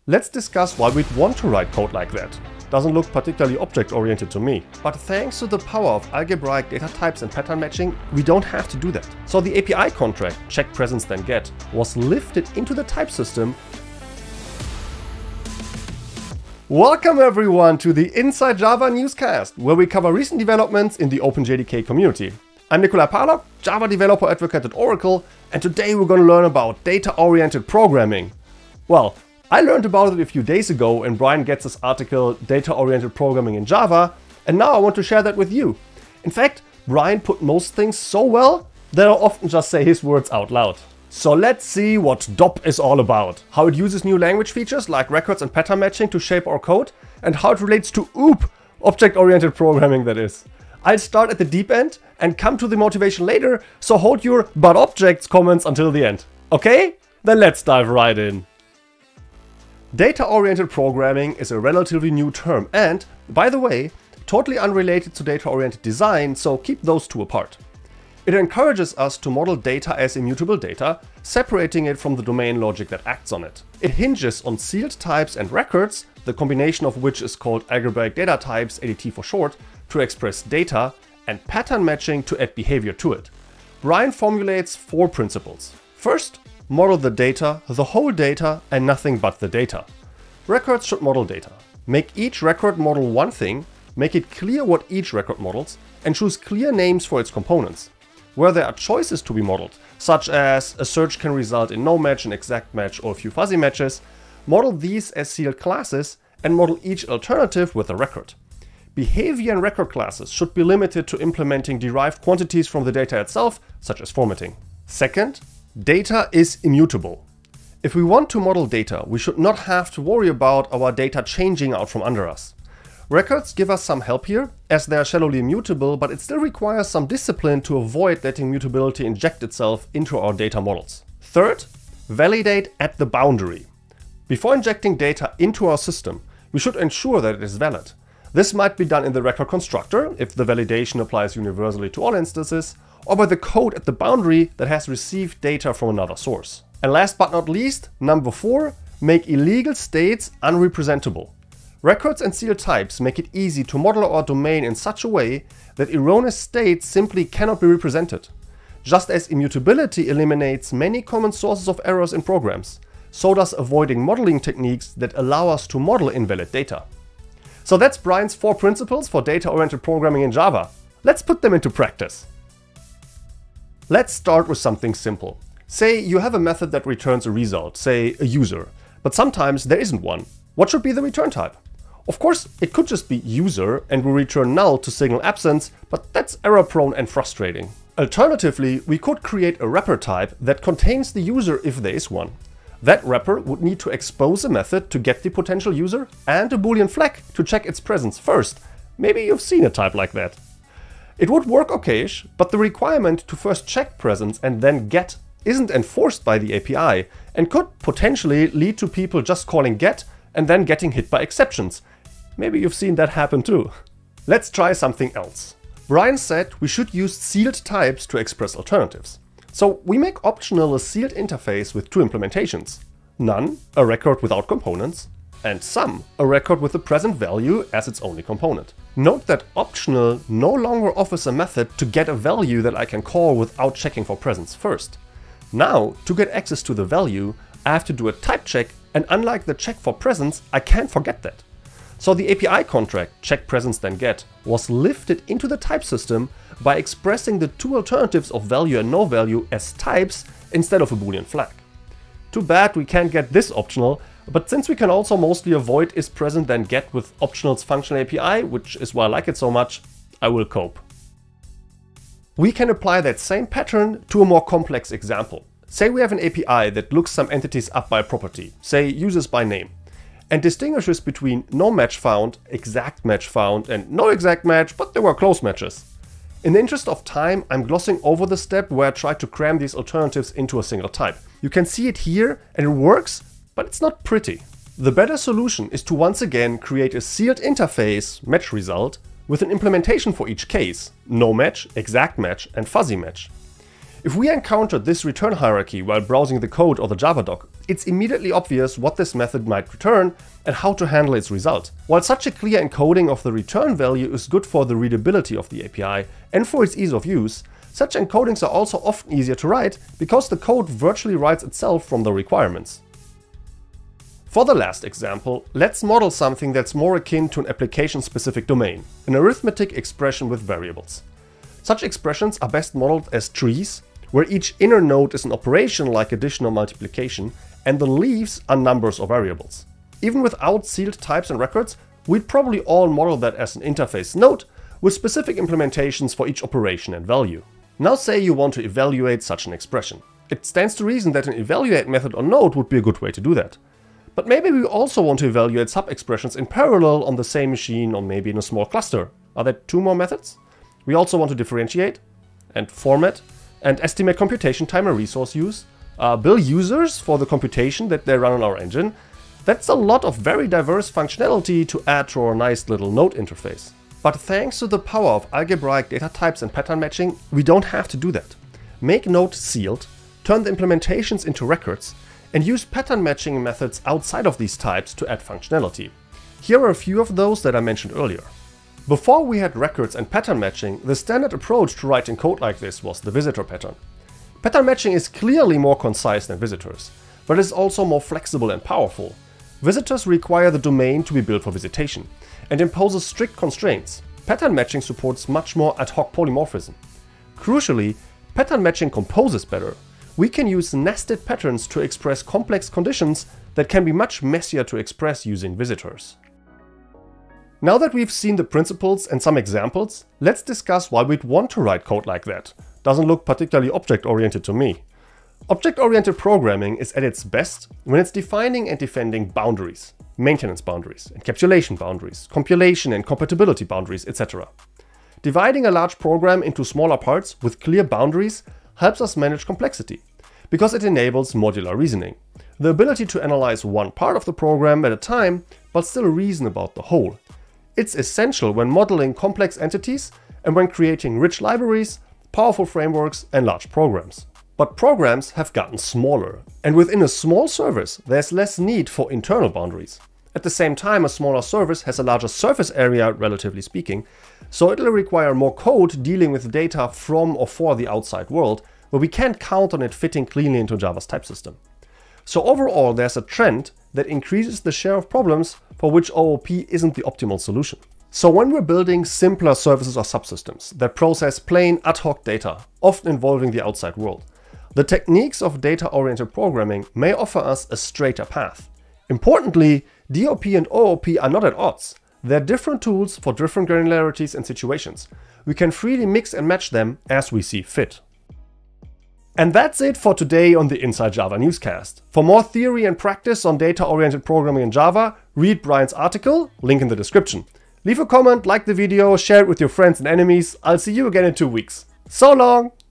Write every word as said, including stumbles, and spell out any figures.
Let's discuss why we'd want to write code like that. Doesn't look particularly object-oriented to me. But thanks to the power of algebraic data types and pattern matching, we don't have to do that. So the A P I contract, check presence then get, was lifted into the type system. Welcome everyone to the Inside Java Newscast, where we cover recent developments in the OpenJDK community. I'm Nikolai Parlok, Java developer advocate at Oracle, and today we're going to learn about data-oriented programming. Well, I learned about it a few days ago in Brian Getz's article Data-Oriented Programming in Java, and now I want to share that with you. In fact, Brian put most things so well that I'll often just say his words out loud. So let's see what D O P is all about, how it uses new language features like records and pattern matching to shape our code, and how it relates to O O P, object-oriented programming that is. I'll start at the deep end and come to the motivation later, so hold your but objects comments until the end. Okay? Then let's dive right in. Data-oriented programming is a relatively new term and, by the way, totally unrelated to data-oriented design, so keep those two apart. It encourages us to model data as immutable data, separating it from the domain logic that acts on it. It hinges on sealed types and records, the combination of which is called algebraic data types, A D T for short, to express data, and pattern matching to add behavior to it. Brian formulates four principles. First, model the data, the whole data, and nothing but the data. Records should model data. Make each record model one thing, make it clear what each record models, and choose clear names for its components. Where there are choices to be modeled, such as a search can result in no match, an exact match, or a few fuzzy matches, model these as sealed classes and model each alternative with a record. Behavior and record classes should be limited to implementing derived quantities from the data itself, such as formatting. Second, data is immutable. If we want to model data, we should not have to worry about our data changing out from under us. Records give us some help here, as they are shallowly immutable, but it still requires some discipline to avoid letting mutability inject itself into our data models. Third, validate at the boundary. Before injecting data into our system, we should ensure that it is valid. This might be done in the record constructor, if the validation applies universally to all instances, or by the code at the boundary that has received data from another source. And last but not least, number four, make illegal states unrepresentable. Records and sealed types make it easy to model our domain in such a way that erroneous states simply cannot be represented. Just as immutability eliminates many common sources of errors in programs, so does avoiding modeling techniques that allow us to model invalid data. So that's Brian's four principles for data-oriented programming in Java. Let's put them into practice. Let's start with something simple. Say you have a method that returns a result, say a user, but sometimes there isn't one. What should be the return type? Of course, it could just be user and we return null to signal absence, but that's error-prone and frustrating. Alternatively, we could create a wrapper type that contains the user if there is one. That wrapper would need to expose a method to get the potential user and a boolean flag to check its presence first. Maybe you've seen a type like that. It would work okayish, but the requirement to first check presence and then get isn't enforced by the A P I and could potentially lead to people just calling get and then getting hit by exceptions. Maybe you've seen that happen too. Let's try something else. Brian said we should use sealed types to express alternatives. So we make optional a sealed interface with two implementations. None, a record without components, and some, a record with the present value as its only component. Note that optional no longer offers a method to get a value that I can call without checking for presence first. Now, to get access to the value, I have to do a type check, and unlike the check for presence, I can't forget that. So the A P I contract, check presence then get, was lifted into the type system by expressing the two alternatives of value and no value as types instead of a boolean flag. Too bad we can't get this optional, but since we can also mostly avoid is present then get with optional's functional A P I, which is why I like it so much, I will cope. We can apply that same pattern to a more complex example. Say we have an A P I that looks some entities up by property, say users by name, and distinguishes between no match found, exact match found, and no exact match, but there were close matches. In the interest of time, I'm glossing over the step where I try to cram these alternatives into a single type. You can see it here, and it works, but it's not pretty. The better solution is to once again create a sealed interface, match result, with an implementation for each case, no match, exact match, and fuzzy match. If we encountered this return hierarchy while browsing the code or the Java doc, it's immediately obvious what this method might return and how to handle its result. While such a clear encoding of the return value is good for the readability of the A P I and for its ease of use, such encodings are also often easier to write because the code virtually writes itself from the requirements. For the last example, let's model something that's more akin to an application-specific domain, an arithmetic expression with variables. Such expressions are best modeled as trees, where each inner node is an operation like addition or multiplication, and the leaves are numbers or variables. Even without sealed types and records, we'd probably all model that as an interface node with specific implementations for each operation and value. Now say you want to evaluate such an expression. It stands to reason that an evaluate method on node would be a good way to do that. But maybe we also want to evaluate sub-expressions in parallel on the same machine or maybe in a small cluster. Are there two more methods? We also want to differentiate and format and estimate computation time and resource use, uh, bill users for the computation that they run on our engine. That's a lot of very diverse functionality to add to our nice little node interface. But thanks to the power of algebraic data types and pattern matching, we don't have to do that. Make node sealed, turn the implementations into records, and use pattern matching methods outside of these types to add functionality. Here are a few of those that I mentioned earlier. Before we had records and pattern matching, the standard approach to writing code like this was the visitor pattern. Pattern matching is clearly more concise than visitors, but is also more flexible and powerful. Visitors require the domain to be built for visitation and imposes strict constraints. Pattern matching supports much more ad hoc polymorphism. Crucially, pattern matching composes better. We can use nested patterns to express complex conditions that can be much messier to express using visitors. Now that we've seen the principles and some examples, let's discuss why we'd want to write code like that. Doesn't look particularly object-oriented to me. Object-oriented programming is at its best when it's defining and defending boundaries, maintenance boundaries, encapsulation boundaries, compilation and compatibility boundaries, et cetera. Dividing a large program into smaller parts with clear boundaries helps us manage complexity, because it enables modular reasoning, the ability to analyze one part of the program at a time, but still reason about the whole. It's essential when modeling complex entities and when creating rich libraries, powerful frameworks, and large programs. But programs have gotten smaller, and within a small service, there's less need for internal boundaries. At the same time, a smaller service has a larger surface area, relatively speaking, so it'll require more code dealing with data from or for the outside world, where we can't count on it fitting cleanly into Java's type system. So overall, there's a trend that increases the share of problems for which O O P isn't the optimal solution. So when we're building simpler services or subsystems that process plain ad hoc data, often involving the outside world, the techniques of data-oriented programming may offer us a straighter path. Importantly, D O P and O O P are not at odds. They're different tools for different granularities and situations. We can freely mix and match them as we see fit. And that's it for today on the Inside Java Newscast. For more theory and practice on data-oriented programming in Java, read Brian's article, link in the description. Leave a comment, like the video, share it with your friends and enemies. I'll see you again in two weeks. So long!